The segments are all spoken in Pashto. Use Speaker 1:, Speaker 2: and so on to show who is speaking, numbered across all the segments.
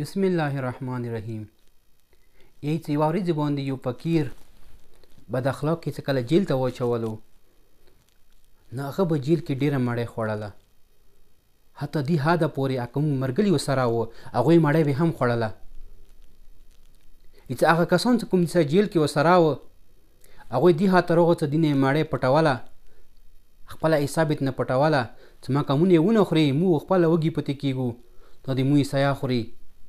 Speaker 1: بسم الله الرحمن الرحیم. یی چې یوه ورځ باندې یو فقیر بد اخلاق چې کله جیل ته واچولو نو هغه به جیل کې ډېره مړۍ خوړله، حتی دې حده پورې کوم ملګري ورسره وو هغوی مړۍ به هم خوړله. چې هغه کسان چې کوم جیل کې ورسره وو هغوی دې حد ته راغلل چې دینه یې مړۍ پټوله، خپله حساب یې نه پټوله چې ما کمونه یې ونه خوري موږ خپله وږي پاتې کېږو، دا د موږ سیا خوري.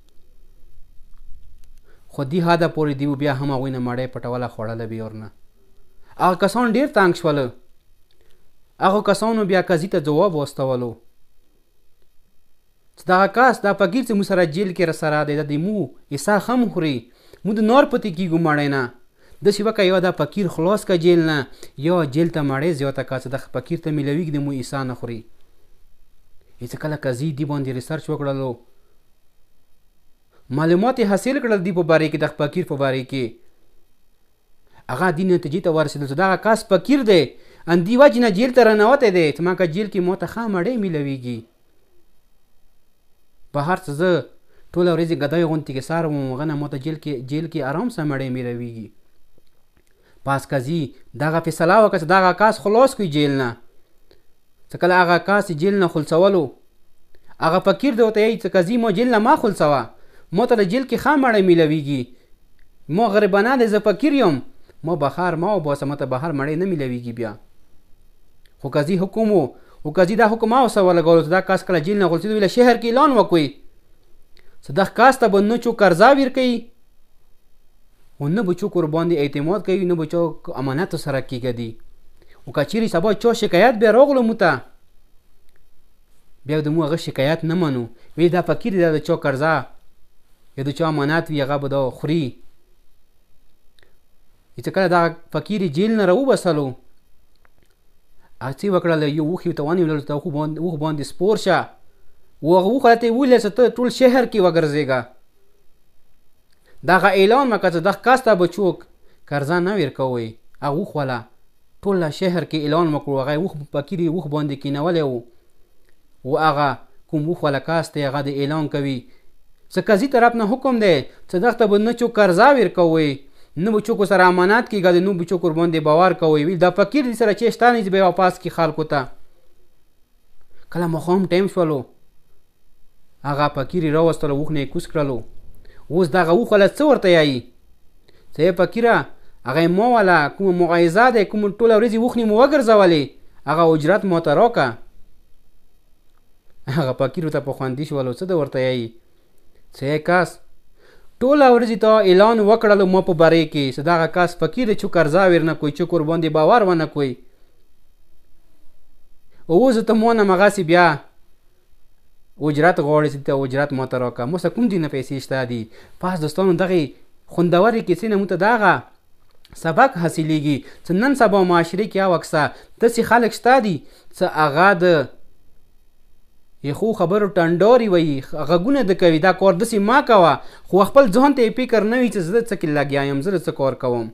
Speaker 1: خو دې حده پورې دوی بیا هم هغوی نه مړۍ پټوله، خوړله به یې ورنه. هغه کسان ډېر تنګ شول. هغو کسانو بیا قاضي ته ځواب واستولو چې دغه کس دا فقیر چې موږ سره جیل کې راسره دی د موږ حصه هم خوري، موږ د نور پاتې کېږو مړۍ نه. داسې وکړه یا دا فقیر خلاص کړه جیل نه یا جیل ته مړۍ زیاته کړه چې د فقیر ته میلاویږي د موږ حصه نه خوري. چې کله قاضي دې باندې ریسرچ وکړلو، معلومات یې حاصل کړل دې په باره کې د فقیر په باره کې، هغه دې نتیجې ته ورسېدل چې دغه کس فقیر دی ان دې وجې نه جیل ته رانوتی دی چې ما که جیل کې ما ته ښه مړۍ میلاویږي. په هر څه زه ټوله ورځ ګدۍ غوندې کې سار وم، هغه نه ما ته جیل کې ارام سه مړۍ میلاویږي. پاس قاضي دغه فیصله وکړه چې دغه کس خلاص کړي جیل نه. چې کله هغه کس جیل نه خلاصولو هغه فقیر دی ورته یایي چې قاضي ما جیل نه ما خلاصوه، ما ته د جیل کې ښه مړۍ میلاویږي، ما غریبانه دی، زه فقیر یم، ما بهر ما وباسه، ما ته بهر مړۍ نه میلاویږي بیا. خو قاضي حکم و او قاضي دا حکم اوسه ولګولو چې دا کس کله جیل نه خلاصېدو ویله شهر کې اعلان وکړئ چې دغه کس ته به نه څوک قرضه ورکوي او نه به څوک ورباندې اعتماد کوي، نه به څوک امانت سره کېږدي. او که چیرې سبا چا شکایت بیا راغلو موږ ته بیا د موږ هغه شکایت نه منو، ویل دا فقیر دی دا د چا قرضه یا د چا امانت وي هغه به دا خوري. چې کله دغه فقیر جیل نه راوباسلو هغه څه وکړل، یو اوښ یې ورته ونیولل چې اوښ باندې سپور شه، و هغه اوښ راته یې وویل چې ته ټول شهر کې وګرځېږه، دغه اعلان وکړه چې دغه کس ته به څوک قرضه نه ورکوئ. هغه اوښ والا ټول شهر کې اعلان وکړو، هغه اوښ فقیر یې اوښ باندې کېنولی و او هغه کوم اوښ والا کس دی هغه د اعلان کوي چې قاضي طرف نه حکم دی چې دغه ته به نه څوک قرضه ورکوئ، نه به څوک سره امانت کېږدي، نه به څوک ورباندې باور کوئ. ویل دا فقیر دې سره چې شته نه چې به یې واپس کړي خلکو ته. کله ماښام ټایم شولو هغه فقیر یې راوستلو، اوښ نه یې کوز کړلو. اوس دغه اوښ والا څه ورته یایي چې ای فقیره هغه یې ما والا کومه معایزه دی، کوم ټوله ورځ یې اوښ نه مو وګرځولې، هغه اجرت ما ته راکړه. هغه فقیر ورته په خوندي شولو چې ده ورته یایي چې ای کس ټوله ورځ ته اعلان وکړلو ما په باره کې چې دغه کس فقیر دی، څوک قرضه ورنه کوئ، څوک ورباندې باور ونه کوئ. اوس ته ما نه همغسې بیا اجرت غواړې چې ته اجرت ما ته راکړه، ما سره کوم دي نه پیسې شته دي. پس دوستانو دغې خوندورې کیسې نه موږ ته دغه سبق حاصلیږي چې نن سبا معاشرې کې یو اکثر داسې خلک شته دي چې هغه د یخو خبرو ټنډاري وایي، غږونه د کوي دا کار داسې ما کوه، خو خپل ځان ته یې فکر نه وي چې زه څه کې لګیا یم، زه څه کار کوم.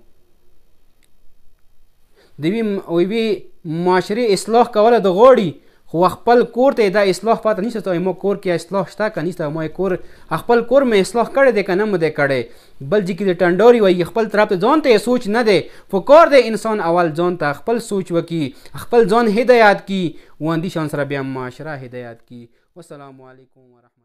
Speaker 1: د یوې معاشرې اصلاح کوله د غواړي خو خپل کور ته دا اصلاح پاته نشته چې ما کور کې اصلاح شته که نشته، ما کور خپل کور مې اصلاح کړی دی که نه مې دی کړی، بل ځای کې د ټنډاري وایي، خپل طرف ته ځان ته یې سوچ نه دی. پکار دی انسان اول ځان ته خپل سوچ وکړي، خپل ځان هدایت کړي، و اندې شان سره بیا معاشره هدایت کړي. والسلام علیکم ورحمة